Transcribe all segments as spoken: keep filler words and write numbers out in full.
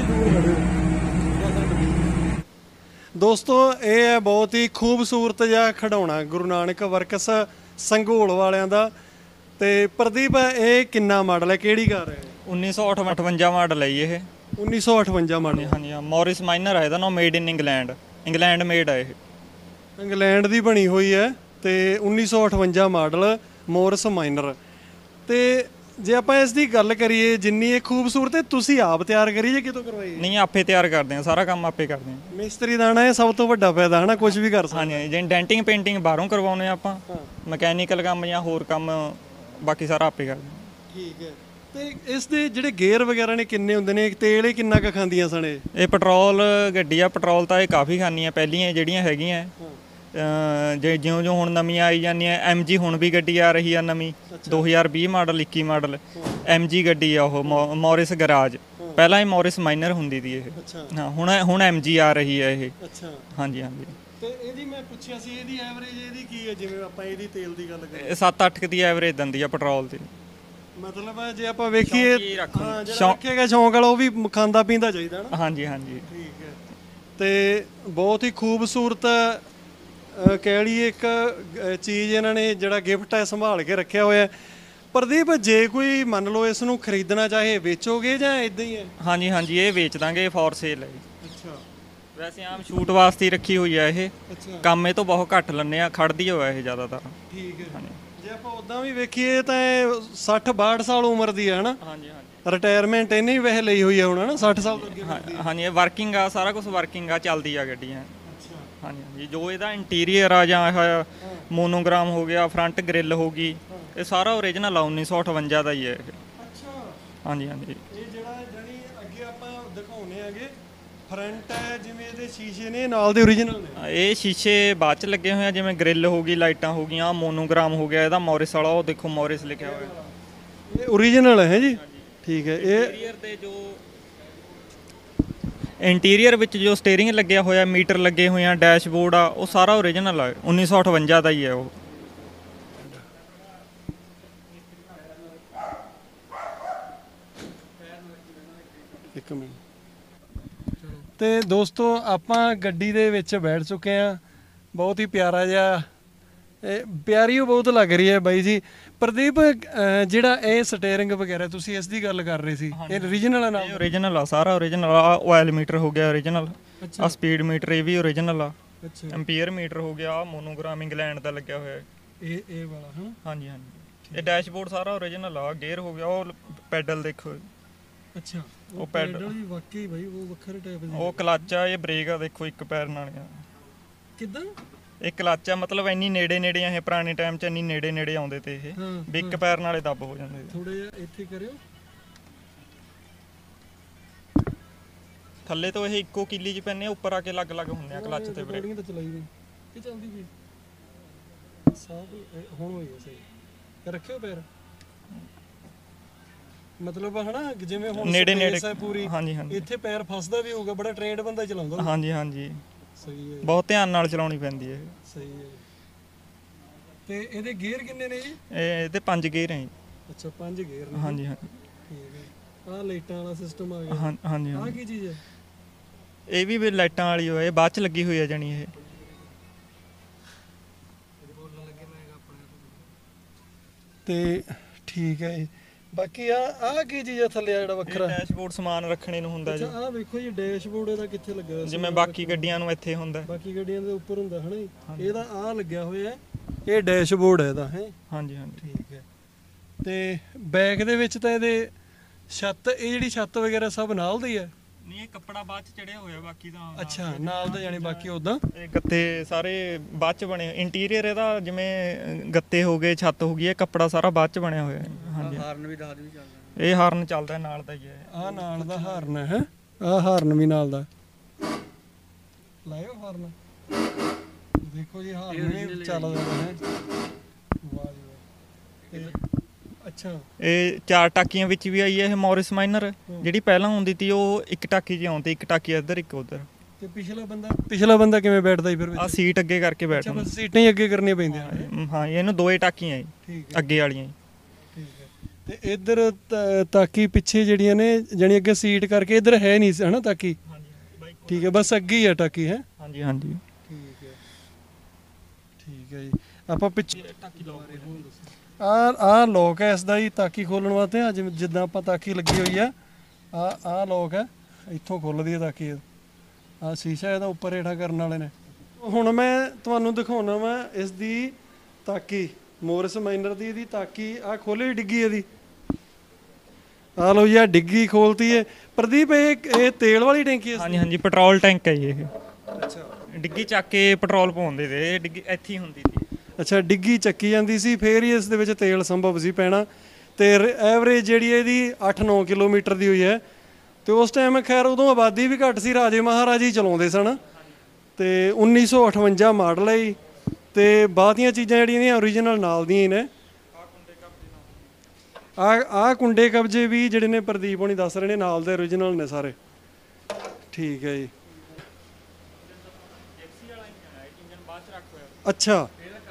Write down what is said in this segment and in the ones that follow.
ਦੋਸਤੋ ਇਹ ਹੈ ਬਹੁਤ ਹੀ ਖੂਬਸੂਰਤ ਜਿਹਾ ਖਿਡੌਣਾ ਗੁਰੂ ਨਾਨਕ ਵਰਕਸ ਸੰਘੋਲ ਵਾਲਿਆਂ ਦਾ। ਤੇ ਪ੍ਰਦੀਪ ਇਹ ਕਿੰਨਾ ਮਾਡਲ ਹੈ, ਕਿਹੜੀ ਕਾਰ ਹੈ? ਉੱਨੀ ਸੌ ਅਠਵੰਜਾ ਮਾਡਲ ਹੈ ਇਹ। ਉੱਨੀ ਸੌ ਅਠਵੰਜਾ ਮਾਡਲ। ਹਾਂਜੀ ਹਾਂ, ਮੌਰਿਸ ਮਾਈਨਰ ਹੈ ਇਹਦਾ ਨਾਮ, made in England, England made ਹੈ ਇਹ, ਇੰਗਲੈਂਡ ਦੀ ਬਣੀ ਹੋਈ ਹੈ ਤੇ ਉੱਨੀ ਸੌ ਅਠਵੰਜਾ ਮਾਡਲ ਮੌਰਿਸ ਮਾਈਨਰ। ਤੇ ਜੇ ਆਪਾਂ ਇਸ ਦੀ ਗੱਲ ਕਰੀਏ ਜਿੰਨੀ ਇਹ ਖੂਬਸੂਰਤ ਹੈ, ਤੁਸੀਂ ਆਪ ਤਿਆਰ ਕਰੀ ਜਾਂ ਕਿਤੋਂ ਕਰਵਾਈ? ਨਹੀਂ, ਆਪੇ ਤਿਆਰ ਕਰਦੇ ਹਾਂ, ਸਾਰਾ ਕੰਮ ਆਪੇ ਕਰਦੇ ਹਾਂ। ਮਿਸਤਰੀ ਦਾ ਨਾ ਇਹ ਸਭ ਤੋਂ ਵੱਡਾ ਫਾਇਦਾ ਹੈ ਨਾ, ਕੁਝ ਵੀ ਕਰ ਸਕਦੇ। ਹਾਂਜੀ, ਜੇ ਡੈਂਟਿੰਗ ਪੇਂਟਿੰਗ ਬਾਹਰੋਂ ਕਰਵਾਉਂਦੇ ਆਪਾਂ, ਮਕੈਨੀਕਲ ਕੰਮ ਜਾਂ ਹੋਰ ਕੰਮ ਬਾਕੀ ਸਾਰਾ ਆਪੇ ਕਰਦੇ ਹਾਂ। ਠੀਕ ਹੈ। ਤੇ ਇਸ ਦੇ ਜਿਹੜੇ ਗੇਅਰ ਵਗੈਰਾ ਨੇ ਕਿੰਨੇ ਹੁੰਦੇ ਨੇ, ਤੇਲ ਇਹ ਕਿੰਨਾ ਕੁ ਖਾਂਦੀਆਂ ਸਨ? ਇਹ ਇਹ ਪੈਟਰੋਲ ਗੱਡੀ ਆ, ਪੈਟਰੋਲ ਤਾਂ ਇਹ ਕਾਫੀ ਖਾਂਦੀ ਆ ਪਹਿਲੀਆਂ ਜਿਹੜੀਆਂ ਹੈਗੀਆਂ। ਜੇ ਜਿਉਂ ਜਿਉਂ ਹੁਣ ਨਵੀਆਂ ਆਈ ਜਾਂਦੀਆਂ, ਐਮ ਜੀ ਹੁਣ ਵੀ ਗੱਡੀ ਆ ਰਹੀ ਆ ਨਵੀਂ, ਦੋ ਹਜ਼ਾਰ ਵੀਹ ਮਾਡਲ, ਇੱਕੀ ਮਾਡਲ ਐਮ ਜੀ ਗੱਡੀ ਆ ਉਹ, ਮੌਰਿਸ ਗਰਾਜ। ਪਹਿਲਾਂ ਇਹ ਮੌਰਿਸ ਮਾਈਨਰ ਹੁੰਦੀ ਸੀ ਇਹ, ਹਾਂ ਹੁਣ ਹੁਣ ਐਮ ਜੀ ਆ ਰਹੀ ਹੈ ਇਹ। ਅੱਛਾ, ਹਾਂਜੀ ਹਾਂਜੀ। ਤੇ ਇਹਦੀ ਮੈਂ ਪੁੱਛਿਆ ਸੀ ਇਹਦੀ ਐਵਰੇਜ ਇਹਦੀ ਕੀ ਹੈ, ਜਿਵੇਂ ਆਪਾਂ ਇਹਦੀ ਤੇਲ ਦੀ ਗੱਲ ਕਰੀਏ? ਸੱਤ ਅੱਠ ਦੀ ਐਵਰੇਜ ਦਿੰਦੀ ਆ ਪੈਟਰੋਲ ਦੀ। ਮਤਲਬ ਜੇ ਆਪਾਂ ਵੇਖੀਏ ਰੱਖੇਗਾ ਸ਼ੌਂਕ ਵਾਲਾ, ਉਹ ਵੀ ਖਾਂਦਾ ਪੀਂਦਾ ਚਾਹੀਦਾ ਨਾ। ਹਾਂਜੀ ਹਾਂਜੀ। ਠੀਕ ਹੈ। ਤੇ ਬਹੁਤ ਹੀ ਖੂਬਸੂਰਤ ਕਹਿ ਲਈਏ ਇੱਕ ਚੀਜ਼ ਇਹਨਾਂ ਨੇ ਜਿਹੜਾ ਗਿਫਟ ਹੈ ਸੰਭਾਲ ਕੇ ਰੱਖਿਆ ਹੋਇਆ। ਪ੍ਰਦੀਪ ਜੇ ਕੋਈ ਮੰਨ ਲਓ ਇਸ ਨੂੰ ਖਰੀਦਣਾ ਚਾਹੇ, ਵੇਚੋਗੇ ਜਾਂ ਇਦਾਂ ਹੀ ਹੈ? ਹਾਂਜੀ ਹਾਂਜੀ, ਇਹ ਵੇਚ ਦਾਂਗੇ, ਫੋਰ ਸੇਲ ਹੈ। ਅੱਛਾ। ਵੈਸੇ ਆਮ ਸ਼ੂਟ ਵਾਸਤੇ ਹੀ ਰੱਖੀ ਹੋਈ ਹੈ ਇਹ, ਕੰਮ ਇਹ ਤੋਂ ਬਹੁਤ ਘੱਟ ਲੈਂਦੇ ਆ, ਖੜਦੀ ਹੋਇਆ ਇਹ ਜ਼ਿਆਦਾਤਰ। ਠੀਕ ਹੈ। ਜੇ ਆਪਾਂ ਉਦਾਂ ਵੀ ਵੇਖੀਏ ਤਾਂ ਇਹ ਸੱਠ ਬਾਹਠ ਸਾਲ ਉਮਰ ਦੀ ਹੈ ਹਨਾ? ਹਾਂਜੀ ਹਾਂਜੀ। ਰਿਟਾਇਰਮੈਂਟ ਇਹਨੇ ਵੀ ਵੈਸੇ ਲਈ ਹੋਈ ਹੈ ਹੁਣ ਹਨਾ, ਸੱਠ ਸਾਲ ਤੋਂ ਅੱਗੇ। ਹਾਂਜੀ, ਇਹ ਵਰਕਿੰਗ ਆ, ਸਾਰਾ ਕੁਝ ਵਰਕਿੰਗ ਆ, ਚੱਲਦੀ ਆ ਗੱਡੀਆਂ। ਹਾਂਜੀ ਹਾਂਜੀ। ਜੋ ਇਹਦਾ ਇੰਟੀਰੀਅਰ ਆ ਜਾਂ ਇਹ ਮੋਨੋਗ੍ਰਾਮ ਹੋ ਗਿਆ, ਫਰੰਟ ਗ੍ਰਿਲ ਹੋ ਗਈ, ਇਹ ਸਾਰਾ ਓਰੀਜਨਲ ਆ, ਉੱਨੀ ਸੌ ਅਠਵੰਜਾ ਦਾ ਹੀ ਹੈ ਇਹ। ਅੱਛਾ। ਹਾਂਜੀ ਹਾਂਜੀ। ਇਹ ਜਿਹੜਾ ਜਣੀ ਅੱਗੇ ਆਪਾਂ ਦਿਖਾਉਣੇ ਆਗੇ ਫਰੰਟ ਹੈ, ਜਿਵੇਂ ਇਹਦੇ ਸ਼ੀਸ਼ੇ ਨੇ ਨਾਲ ਦੇ ਓਰੀਜਨਲ ਨੇ? ਇਹ ਸ਼ੀਸ਼ੇ ਬਾਅਦ ਚ ਲੱਗੇ ਹੋਏ ਆ, ਜਿਵੇਂ ਗ੍ਰਿਲ ਹੋ ਗਈ, ਲਾਈਟਾਂ ਹੋ ਗਈਆਂ, ਮੋਨੋਗ੍ਰਾਮ ਹੋ ਗਿਆ ਇਹਦਾ ਮੌਰਿਸ ਵਾਲਾ, ਉਹ ਦੇਖੋ ਮੌਰਿਸ ਲਿਖਿਆ ਹੋਇਆ, ਇਹ ਓਰੀਜਨਲ ਹੈ ਜੀ। ਠੀਕ ਹੈ। ਇਹ ਇੰਟੀਰੀਅਰ ਤੇ ਜੋ ਇੰਟੀਰੀਅਰ ਵਿੱਚ ਜੋ ਸਟੀਅਰਿੰਗ ਲੱਗਿਆ ਹੋਇਆ, ਮੀਟਰ ਲੱਗੇ ਹੋਏ ਆ, ਡੈਸ਼ਬੋਰਡ ਆ, ਉਹ ਸਾਰਾ ਓਰੀਜਨਲ ਆ, ਉੱਨੀ ਸੌ ਅਠਵੰਜਾ ਦਾ ਹੀ ਹੈ ਉਹ। ਇੱਕ ਮਿੰਟ। ਤੇ ਦੋਸਤੋ ਆਪਾਂ ਗੱਡੀ ਦੇ ਵਿੱਚ ਬੈਠ ਚੁੱਕੇ ਆ, ਬਹੁਤ ਹੀ ਪਿਆਰਾ ਜਿਹਾ, ਇਹ ਪਿਆਰੀ ਉਹ ਬਹੁਤ ਲੱਗ ਰਹੀ ਹੈ ਬਾਈ ਜੀ। ਪ੍ਰਦੀਪ ਜਿਹੜਾ ਇਹ ਸਟੀਅਰਿੰਗ ਵਗੈਰਾ ਤੁਸੀਂ ਇਸ ਦੀ ਗੱਲ ਕਰ ਰਹੇ ਸੀ, ਇਹ ਓਰੀਜਨਲ ਨਾਲ? ਓਰੀਜਨਲ ਆ, ਸਾਰਾ ਓਰੀਜਨਲ ਆ। ਆਇਲ ਮੀਟਰ ਹੋ ਗਿਆ ਓਰੀਜਨਲ, ਆ ਸਪੀਡ ਮੀਟਰ ਇਹ ਵੀ ਓਰੀਜਨਲ ਆ, ਐਂਪੀਅਰ ਮੀਟਰ ਹੋ ਗਿਆ, ਮੋਨੋਗ੍ਰਾਮ ਇੰਗਲੈਂਡ ਦਾ ਲੱਗਿਆ ਹੋਇਆ ਇਹ ਇਹ ਵਾਲਾ ਹਨਾ? ਹਾਂਜੀ ਹਾਂਜੀ। ਇਹ ਡੈਸ਼ਬੋਰਡ ਸਾਰਾ ਓਰੀਜਨਲ ਆ, ਗੇਅਰ ਹੋ ਗਿਆ, ਉਹ ਪੈਡਲ ਦੇਖੋ। ਅੱਛਾ, ਉਹ ਪੈਡਲ ਵੀ ਵਾਕਈ ਬਾਈ ਉਹ ਵੱਖਰੇ ਟਾਈਪ ਦੇ। ਉਹ ਕਲੱਚ ਆ, ਇਹ ਬ੍ਰੇਕ ਆ, ਦੇਖੋ ਇੱਕ ਪੈਰ ਨਾਲ ਆ। ਕਿੱਦਾਂ? ਇਹ ਕਲੱਚ ਆ, ਮਤਲਬ ਇੰਨੀ ਨੇੜੇ ਨੇੜੇ ਇਹ ਪੁਰਾਣੇ ਟਾਈਮ 'ਚ ਇੰਨੀ ਨੇੜੇ ਨੇੜੇ ਆਉਂਦੇ ਤੇ ਇਹ ਵੀ ਇੱਕ ਪੈਰ ਨਾਲੇ ਦੱਬ ਹੋ ਜਾਂਦੇ। ਥੋੜਾ ਜਿਹਾ ਇੱਥੇ ਕਰਿਓ, ਥੱਲੇ ਤੋਂ ਇਹ ਇੱਕੋ ਕਿੱਲੀ 'ਚ ਪੈਂਦੇ ਆ, ਉੱਪਰ ਆ ਕੇ ਅਲੱਗ ਅਲੱਗ ਹੁੰਦੇ ਆ ਕਲੱਚ ਤੇ ਬ੍ਰੇਕ। ਤਾਂ ਚਲਾਈ ਨਹੀਂ, ਇਹ ਚੱਲਦੀ ਵੀ ਸਾਬ ਹੁਣ ਹੋਈ ਹੈ ਸਹੀ। ਰੱਖਿਓ ਪੈਰ, ਮਤਲਬ ਹਨਾ ਜਿਵੇਂ ਹੁਣ ਨੇੜੇ ਨੇੜੇ ਹੈ ਪੂਰੀ। ਹਾਂਜੀ ਹਾਂਜੀ। ਇੱਥੇ ਪੈਰ ਫਸਦਾ ਵੀ ਹੋਊਗਾ, ਬੜਾ ਟ੍ਰੇਨਡ ਬੰਦਾ ਚਲਾਉਂਦਾ। ਹਾਂਜੀ ਹਾਂਜੀ। ਸਹੀ ਹੈ, ਬਹੁਤ ਧਿਆਨ ਨਾਲ ਚਲਾਉਣੀ ਪੈਂਦੀ ਹੈ। ਸਹੀ ਹੈ। ਤੇ ਇਹਦੇ ਗੇਅਰ ਕਿੰਨੇ ਨੇ ਜੀ? ਇਹ ਇਹਦੇ ਪੰਜ ਗੇਅਰ ਹੈ ਜੀ। ਅੱਛਾ, ਪੰਜ ਗੇਅਰ ਨੇ। ਹਾਂਜੀ ਹਾਂਜੀ। ਠੀਕ ਹੈ। ਆਹ ਲਾਈਟਾਂ ਵਾਲਾ ਸਿਸਟਮ ਆ ਗਿਆ। ਹਾਂਜੀ ਹਾਂਜੀ। ਆਹ ਕੀ ਚੀਜ਼ ਹੈ? ਇਹ ਵੀ ਲਾਈਟਾਂ ਵਾਲੀ ਹੋਏ, ਬਾਅਦ ਚ ਲੱਗੀ ਹੋਈ ਹੈ ਜਾਨੀ ਇਹ। ਤੇ ਠੀਕ ਹੈ। ਬਾਕੀ ਆ ਆ ਕੀ ਚੀਜ਼ ਆ ਥੱਲੇ ਜਿਹੜਾ ਵੱਖਰਾ? ਡੈਸ਼ਬੋਰਡ ਸਮਾਨ ਰੱਖਣੇ ਨੂੰ ਹੁੰਦਾ ਜੀ। ਆ ਵੇਖੋ ਜੀ, ਡੈਸ਼ਬੋਰਡ ਇਹਦਾ ਕਿੱਥੇ ਲੱਗਾ ਹੋਇਆ? ਜਿਵੇਂ ਬਾਕੀ ਗੱਡੀਆਂ ਨੂੰ ਇੱਥੇ ਹੁੰਦਾ, ਬਾਕੀ ਗੱਡੀਆਂ ਦੇ ਉੱਪਰ ਹੁੰਦਾ ਹਨਾ ਜੀ, ਇਹਦਾ ਆ ਲੱਗਿਆ ਹੋਇਆ, ਇਹ ਡੈਸ਼ਬੋਰਡ ਹੈ ਇਹਦਾ। ਹੈ ਹਾਂਜੀ ਹਾਂਜੀ। ਠੀਕ ਹੈ। ਤੇ ਬੈਕ ਦੇ ਵਿੱਚ ਤਾਂ ਇਹਦੇ ਛੱਤ, ਇਹ ਜਿਹੜੀ ਛੱਤ ਵਗੈਰਾ ਸਭ ਨਾਲ ਦੀ ਹੈ? ਨਹੀਂ, ਇਹ ਕੱਪੜਾ ਬਾਅਦ ਚ ਚੜਿਆ ਹੋਇਆ, ਬਾਕੀ ਤਾਂ। ਅੱਛਾ, ਨਾਲ ਦਾ ਜਾਨੀ ਬਾਕੀ ਉਦਾਂ ਇਹ ਗੱਤੇ ਸਾਰੇ ਬਾਅਦ ਚ ਬਣੇ। ਇੰਟੀਰੀਅਰ ਇਹਦਾ ਜਿਵੇਂ ਗੱਤੇ ਹੋ ਗਏ, ਛੱਤ ਹੋ ਗਈ, ਇਹ ਕੱਪੜਾ ਸਾਰਾ ਬਾਅਦ ਚ ਬਣਿਆ ਹੋਇਆ। ਹਾਂਜੀ। ਹਾਰਨ ਵੀ ਦੱਸ ਦਿਓ ਚੱਲਦਾ? ਇਹ ਹਾਰਨ ਚੱਲਦਾ ਨਾਲ ਦਾ ਹੀ ਹੈ। ਆਹ ਨਾਲ ਦਾ ਹਾਰਨ ਹੈ? ਆਹ ਹਾਰਨ ਵੀ ਨਾਲ ਦਾ ਲਾਇਓ ਹਾਰਨ। ਦੇਖੋ ਜੀ, ਹਾਰਨ ਵੀ ਚੱਲਦਾ ਹੈ। ਵਾਹ ਜੀ ਵਾਹ। ਅੱਛਾ, ਇਹ ਚਾਰ ਟਾਕੀਆਂ ਵਿੱਚ ਵੀ ਆਈ ਹੈ ਇਹ ਮੌਰਿਸ ਮਾਈਨਰ। ਜਿਹੜੀ ਪਹਿਲਾਂ ਹੁੰਦੀ ਸੀ ਉਹ ਇੱਕ ਟਾਕੀ 'ਚ ਆਉਂਦੀ, ਇੱਕ ਟਾਕੀ ਇੱਧਰ ਇੱਕ ਉੱਧਰ। ਤੇ ਪਿਛਲਾ ਬੰਦਾ ਪਿਛਲਾ ਬੰਦਾ ਕਿਵੇਂ ਬੈਠਦਾ ਜੀ ਫਿਰ? ਆ ਸੀਟ ਅੱਗੇ ਕਰਕੇ ਬੈਠਦਾ। ਅੱਛਾ, ਸੀਟਾਂ ਹੀ ਅੱਗੇ ਕਰਨੀਆਂ ਪੈਂਦੀਆਂ? ਹਾਂ, ਇਹਨੂੰ ਦੋਏ ਟਾਕੀਆਂ ਜੀ ਅੱਗੇ ਵਾਲੀਆਂ। ਠੀਕ ਹੈ। ਤੇ ਇੱਧਰ ਤ- ਤਾਕੀ ਪਿੱਛੇ ਜਿਹੜੀਆਂ ਨੇ ਜਾਣੀ ਅੱਗੇ ਸੀਟ ਕਰਕੇ ਇੱਧਰ ਹੈ ਨਹੀਂ ਸੀ ਹਨਾ ਤਾਕੀ। ਹਾਂਜੀ ਠੀਕ ਹੈ, ਬਸ ਅੱਗੇ ਹੀ ਹੈ ਤਾਕੀ ਹੈ। ਹਾਂਜੀ ਹਾਂਜੀ ਠੀਕ ਹੈ ਠੀਕ ਹੈ ਜੀ। ਆਪਾਂ ਪਿੱਛੇ ਟਾਕੀ ਲਾਓ ਆ ਆ ਲੋਕ ਹੈ ਇਸ ਦਾ ਹੀ ਤਾਕੀ ਖੋਲਣ ਵਾਸਤੇ। ਆ ਜਿਵੇਂ ਜਿੱਦਾਂ ਆਪਾਂ ਤਾਕੀ ਲੱਗੀ ਹੋਈ ਆ, ਆ ਆ ਲੋਕ ਹੈ, ਇੱਥੋਂ ਖੁੱਲਦੀ ਹੈ ਤਾਕੀ। ਆ ਸ਼ੀਸ਼ਾ ਇਹਦਾ ਉੱਪਰ ਹੇਠਾਂ ਕਰਨ ਵਾਲੇ ਨੇ। ਹੁਣ ਮੈਂ ਤੁਹਾਨੂੰ ਦਿਖਾਉਣਾ ਵਾ ਇਸ ਦੀ ਤਾਕੀ, ਮੋਰਿਸ ਮਾਈਨਰ ਦੀ ਇਹਦੀ ਤਾਕੀ। ਆ ਖੋਲੀ ਡਿੱਗੀ ਇਹਦੀ, ਆ ਲਓ ਜੀ, ਆ ਡਿੱਗੀ ਖੋਲਤੀ ਹੈ। ਪ੍ਰਦੀਪ ਇਹ ਇਹ ਤੇਲ ਵਾਲੀ ਟੈਂਕੀ ਹੈ? ਹਾਂਜੀ ਹਾਂਜੀ ਪੈਟਰੋਲ ਟੈਂਕ ਹੈ ਜੀ ਇਹ। ਅੱਛਾ ਡਿੱਗੀ ਚੱਕ ਕੇ ਪੈਟਰੋਲ ਪਾਉਂਦੇ ਤੇ ਇਹ ਡਿੱਗੀ ਇੱਥੇ ਹੀ ਹੁੰਦੀ ਸੀ। ਅੱਛਾ, ਡਿੱਗੀ ਚੱਕੀ ਜਾਂਦੀ ਸੀ, ਫੇਰ ਹੀ ਇਸ ਦੇ ਵਿੱਚ ਤੇਲ ਸੰਭਵ ਸੀ ਪੈਣਾ। ਤੇ ਐਵਰੇਜ ਜਿਹੜੀ ਇਹਦੀ ਅੱਠ ਨੌ ਕਿਲੋਮੀਟਰ ਦੀ ਹੋਈ ਹੈ। ਤੇ ਉਸ ਟਾਈਮ ਖੈਰ ਉਦੋਂ ਆਬਾਦੀ ਵੀ ਘੱਟ ਸੀ, ਰਾਜੇ ਮਹਾਰਾਜੇ ਹੀ ਚਲਾਉਂਦੇ ਸਨ। ਤੇ ਉੱਨੀ ਸੌ ਅਠਵੰਜਾ ਮਾਡਲ ਹੈ ਜੀ। ਤੇ ਬਾਕੀਆਂ ਚੀਜ਼ਾਂ ਜਿਹੜੀਆਂ ਨੇ ਓਰੀਜਨਲ ਨਾਲ ਦੀਆਂ ਹੀ ਨੇ। ਆ ਆ ਕੁੰਡੇ ਕਬਜੇ ਵੀ ਜਿਹੜੇ ਨੇ ਪ੍ਰਦੀਪ ਹੋਣੀ ਦੱਸ ਰਹੇ ਨੇ ਨਾਲ ਦੇ ਓਰੀਜਨਲ ਨੇ ਸਾਰੇ। ਠੀਕ ਹੈ ਜੀ। ਅੱਛਾ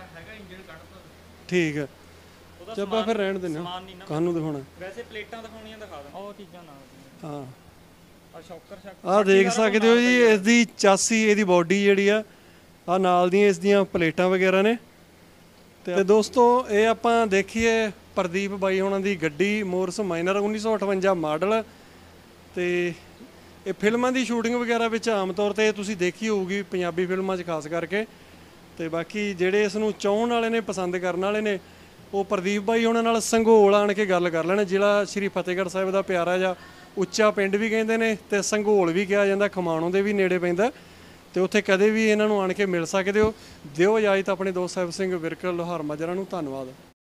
ਠੀਕ ਹੈ, ਚੱਬਾ ਫਿਰ ਰਹਿਣ ਦਿੰਦੇ ਹਾਂ, ਕਾਹਨੂੰ ਦਿਖਾਉਣਾ। ਵੈਸੇ ਪਲੇਟਾਂ ਦਿਖਾਉਣੀਆਂ ਦਿਖਾ ਦਾਂ, ਉਹ ਚੀਜ਼ਾਂ ਨਾਲ। ਹਾਂ ਆ ਸ਼ੌਕਰ ਸ਼ੱਕ ਆਹ ਦੇਖ ਸਕਦੇ ਹੋ ਜੀ, ਇਸ ਦੀ ਚਾਸੀ, ਇਹਦੀ ਬਾਡੀ ਜਿਹੜੀ ਆ, ਆ ਨਾਲ ਦੀਆਂ ਇਸ ਦੀਆਂ ਪਲੇਟਾਂ ਵਗੈਰਾ ਨੇ। ਤੇ ਦੋਸਤੋ ਇਹ ਆਪਾਂ ਦੇਖੀਏ ਪ੍ਰਦੀਪ ਬਾਈ ਹੋਣਾ ਦੀ ਗੱਡੀ ਮੋਰਸ ਮਾਈਨਰ ਉੱਨੀ ਸੌ ਅਠਵੰਜਾ ਮਾਡਲ। ਤੇ ਇਹ ਫਿਲਮਾਂ ਦੀ ਸ਼ੂਟਿੰਗ ਵਗੈਰਾ ਵਿੱਚ ਆਮ ਤੌਰ ਤੇ ਤੁਸੀਂ ਦੇਖੀ ਹੋਊਗੀ, ਪੰਜਾਬੀ ਫਿਲਮਾਂ 'ਚ ਖਾਸ ਕਰਕੇ। ਤੇ ਬਾਕੀ ਜਿਹੜੇ ਇਸ ਨੂੰ ਚਾਹਣ ਵਾਲੇ ਨੇ, ਪਸੰਦ ਕਰਨ ਵਾਲੇ ਨੇ, ਉਹ ਪ੍ਰਦੀਪ ਬਾਈ ਉਹਨਾਂ ਨਾਲ ਸੰਘੋਲ ਆਣ ਕੇ ਗੱਲ ਕਰ ਲੈਣ। ਜ਼ਿਲ੍ਹਾ ਸ਼੍ਰੀ ਫਤਿਹਗੜ੍ਹ ਸਾਹਿਬ ਦਾ ਪਿਆਰਾ ਜਿਹਾ ਉੱਚਾ ਪਿੰਡ ਵੀ ਕਹਿੰਦੇ ਨੇ, ਤੇ ਸੰਘੋਲ ਵੀ ਕਿਹਾ ਜਾਂਦਾ, ਖਮਾਣੋਂ ਦੇ ਵੀ ਨੇੜੇ ਪੈਂਦਾ। ਤੇ ਉੱਥੇ ਕਦੇ ਵੀ ਇਹਨਾਂ ਨੂੰ ਆਣ ਕੇ ਮਿਲ ਸਕਦੇ ਹੋ। ਦਿਓ ਇਜਾਜ਼ਤ ਆਪਣੇ ਦੋਸਤ ਸਾਹਿਬ ਸਿੰਘ ਵਿਰਕ, ਲੋਹਾਰ ਮਾਜਰਾ ਨੂੰ। ਧੰਨਵਾਦ।